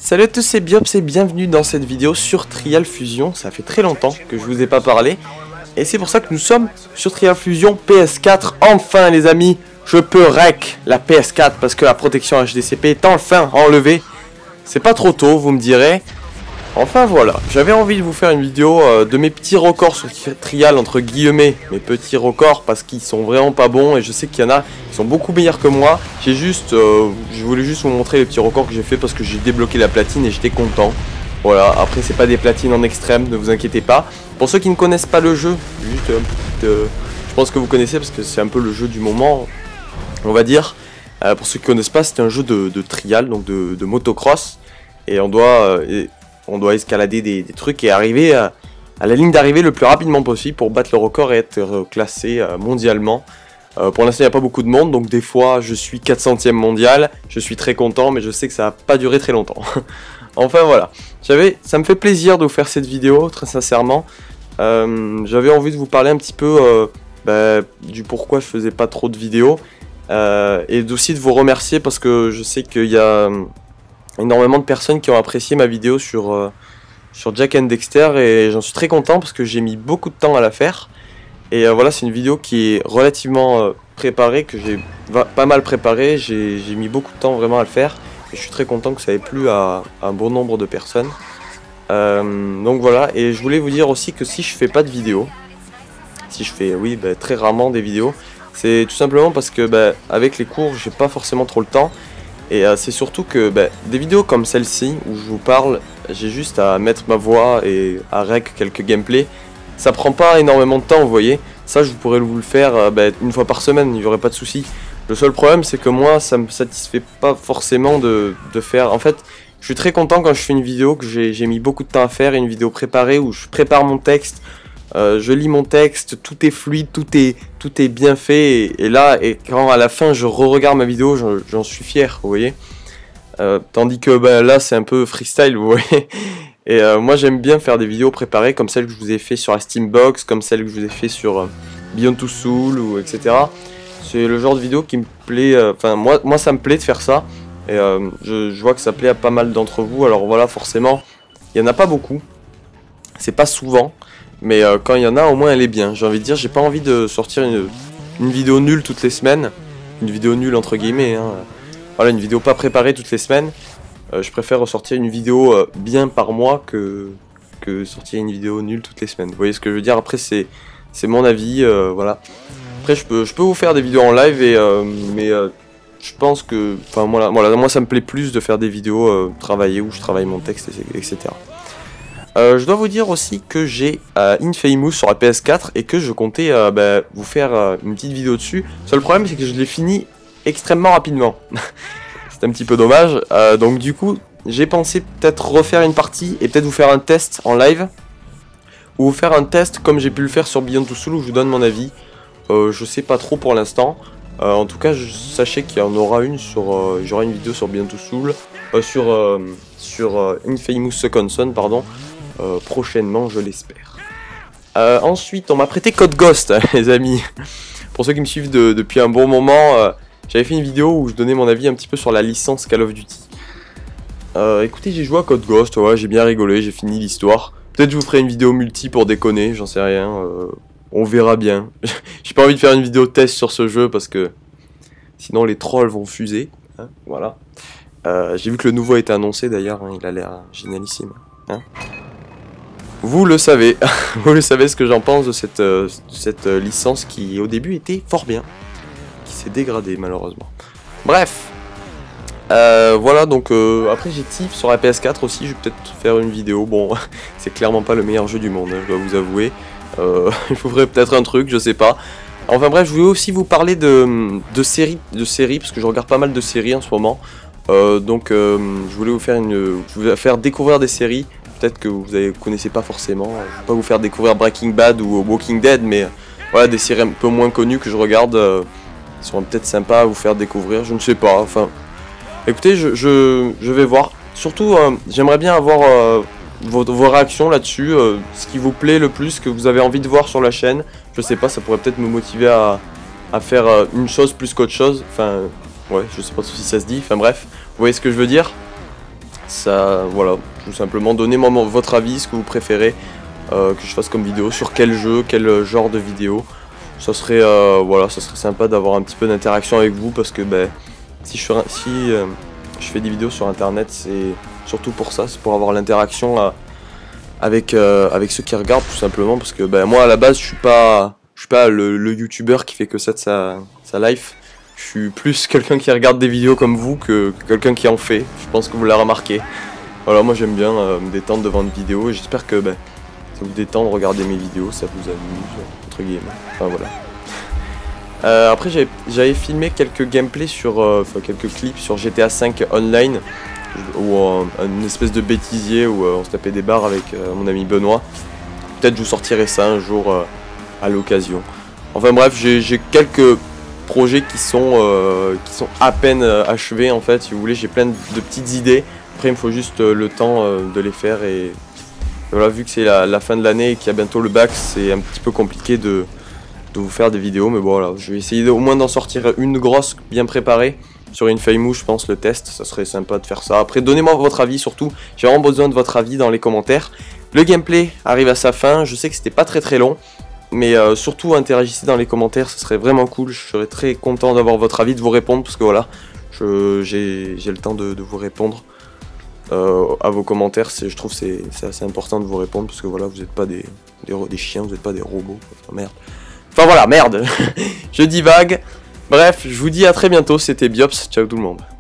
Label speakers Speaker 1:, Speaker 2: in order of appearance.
Speaker 1: Salut à tous, c'est Biops et bienvenue dans cette vidéo sur Trial Fusion. Ça fait très longtemps que je vous ai pas parlé. Et c'est pour ça que nous sommes sur Trial Fusion PS4. Enfin les amis, je peux rec la PS4 parce que la protection HDCP est enfin enlevée. C'est pas trop tôt, vous me direz. Enfin voilà, j'avais envie de vous faire une vidéo de mes petits records sur Trial, entre guillemets, mes petits records parce qu'ils sont vraiment pas bons et je sais qu'il y en a qui sont beaucoup meilleurs que moi. Je voulais juste vous montrer les petits records que j'ai fait parce que j'ai débloqué la platine et j'étais content. Voilà, après c'est pas des platines en extrême, ne vous inquiétez pas. Pour ceux qui ne connaissent pas le jeu, juste je pense que vous connaissez parce que c'est un peu le jeu du moment, on va dire. Pour ceux qui ne connaissent pas, c'est un jeu de Trial, donc de motocross et on doit escalader des trucs et arriver à la ligne d'arrivée le plus rapidement possible pour battre le record et être classé mondialement. Pour l'instant, il n'y a pas beaucoup de monde, donc des fois, je suis 400e mondial. Je suis très content, mais je sais que ça va pas durer très longtemps. Enfin, voilà. Ça me fait plaisir de vous faire cette vidéo, très sincèrement. J'avais envie de vous parler un petit peu du pourquoi je faisais pas trop de vidéos. Et aussi de vous remercier parce que je sais qu'il y a énormément de personnes qui ont apprécié ma vidéo sur Jak and Dexter et j'en suis très content parce que j'ai mis beaucoup de temps à la faire et voilà, c'est une vidéo qui est relativement préparée, que j'ai pas mal préparée, j'ai mis beaucoup de temps vraiment à le faire et je suis très content que ça ait plu à un bon nombre de personnes. Donc voilà, et je voulais vous dire aussi que si je fais pas de vidéos, si je fais très rarement des vidéos, c'est tout simplement parce que avec les cours j'ai pas forcément trop le temps. Et c'est surtout que des vidéos comme celle-ci où je vous parle, j'ai juste à mettre ma voix et à rec quelques gameplays. Ça prend pas énormément de temps, vous voyez. Ça, je pourrais vous le faire une fois par semaine, il n'y aurait pas de souci. Le seul problème, c'est que moi, ça me satisfait pas forcément de faire. En fait, je suis très content quand je fais une vidéo que j'ai mis beaucoup de temps à faire, une vidéo préparée où je prépare mon texte. Je lis mon texte, tout est fluide, tout est bien fait et quand à la fin je re-regarde ma vidéo, j'en suis fier, vous voyez. Tandis que là c'est un peu freestyle, vous voyez. Et moi j'aime bien faire des vidéos préparées comme celle que je vous ai fait sur la Steambox, comme celle que je vous ai fait sur Beyond Two Souls ou etc. C'est le genre de vidéo qui me plaît, moi ça me plaît de faire ça. Et je vois que ça plaît à pas mal d'entre vous, alors voilà, forcément, il n'y en a pas beaucoup, c'est pas souvent. Mais quand il y en a, au moins elle est bien. J'ai envie de dire, j'ai pas envie de sortir une vidéo nulle toutes les semaines. Une vidéo nulle entre guillemets, hein. Voilà, une vidéo pas préparée toutes les semaines. Je préfère ressortir une vidéo bien par mois que sortir une vidéo nulle toutes les semaines. Vous voyez ce que je veux dire? Après c'est mon avis, voilà. Après je peux vous faire des vidéos en live mais je pense que, moi ça me plaît plus de faire des vidéos travaillées où je travaille mon texte, etc. Je dois vous dire aussi que j'ai Infamous sur la PS4 et que je comptais vous faire une petite vidéo dessus. Le seul problème, c'est que je l'ai fini extrêmement rapidement. C'est un petit peu dommage. Donc du coup, j'ai pensé peut-être refaire une partie et peut-être vous faire un test en live. Ou vous faire un test comme j'ai pu le faire sur Beyond Two Souls où je vous donne mon avis. Je sais pas trop pour l'instant. En tout cas, sachez qu'il y en aura une sur... j'aurai une vidéo sur Beyond Two Souls. Sur Infamous Second Son, pardon. Prochainement, je l'espère. Ensuite, on m'a prêté Code Ghost, les amis. Pour ceux qui me suivent depuis un bon moment, j'avais fait une vidéo où je donnais mon avis un petit peu sur la licence Call of Duty. Écoutez, j'ai joué à Code Ghost, ouais, j'ai bien rigolé, j'ai fini l'histoire. Peut-être je vous ferai une vidéo multi pour déconner, j'en sais rien. On verra bien. J'ai pas envie de faire une vidéo test sur ce jeu parce que sinon les trolls vont fuser. Hein, voilà. J'ai vu que le nouveau a été annoncé d'ailleurs, hein, il a l'air génialissime. Hein. Vous le savez, vous le savez ce que j'en pense de cette licence qui au début était fort bien, qui s'est dégradée malheureusement. Bref, voilà, donc après j'ai Thief sur la PS4 aussi, je vais peut-être faire une vidéo. Bon, c'est clairement pas le meilleur jeu du monde, hein, je dois vous avouer. Il faudrait peut-être un truc, je sais pas. Enfin bref, je voulais aussi vous parler de séries, parce que je regarde pas mal de séries en ce moment. Je voulais vous faire découvrir des séries. Peut-être que vous ne connaissez pas forcément. Je vais pas vous faire découvrir Breaking Bad ou Walking Dead, mais voilà, des séries un peu moins connues que je regarde seront peut-être sympas à vous faire découvrir. Je ne sais pas. Enfin, écoutez, je vais voir. Surtout, j'aimerais bien avoir vos réactions là-dessus, ce qui vous plaît le plus, ce que vous avez envie de voir sur la chaîne. Je sais pas, ça pourrait peut-être me motiver à faire une chose plus qu'autre chose. Enfin, ouais, je sais pas si ça se dit. Enfin bref, vous voyez ce que je veux dire. Ça, voilà, tout simplement, donnez-moi votre avis, ce que vous préférez que je fasse comme vidéo, sur quel jeu, quel genre de vidéo. Ça serait, voilà, ça serait sympa d'avoir un petit peu d'interaction avec vous, parce que ben, si je fais des vidéos sur internet, c'est surtout pour ça, c'est pour avoir l'interaction avec ceux qui regardent, tout simplement, parce que ben, moi à la base je suis pas le youtubeur qui fait que ça de sa life. Je suis plus quelqu'un qui regarde des vidéos comme vous que quelqu'un qui en fait. Je pense que vous l'avez remarqué. Voilà, moi j'aime bien me détendre devant une vidéo, et j'espère que ben, ça vous détend de regarder mes vidéos, ça vous amuse, entre guillemets. Enfin voilà. Après j'avais filmé quelques gameplays enfin quelques clips sur GTA V Online, ou une espèce de bêtisier où on se tapait des barres avec mon ami Benoît. Peut-être je vous sortirai ça un jour à l'occasion. Enfin bref, j'ai quelques projets qui sont à peine achevés en fait, si vous voulez. J'ai plein de petites idées. Après il me faut juste le temps de les faire, et voilà, vu que c'est la fin de l'année et qu'il y a bientôt le bac, c'est un petit peu compliqué de vous faire des vidéos, mais bon voilà, je vais essayer au moins d'en sortir une grosse bien préparée sur une feuille mouche, je pense, le test, ça serait sympa de faire ça. Après donnez-moi votre avis, surtout, j'ai vraiment besoin de votre avis dans les commentaires. Le gameplay arrive à sa fin, je sais que c'était pas très long, mais surtout interagissez dans les commentaires, ça serait vraiment cool, je serais très content d'avoir votre avis, de vous répondre, parce que voilà, j'ai le temps de vous répondre à vos commentaires. Je trouve que c'est assez important de vous répondre, parce que voilà, vous n'êtes pas des chiens, vous n'êtes pas des robots, enfin merde. Enfin voilà, merde. Je divague. Bref, je vous dis à très bientôt, c'était Biops, ciao tout le monde.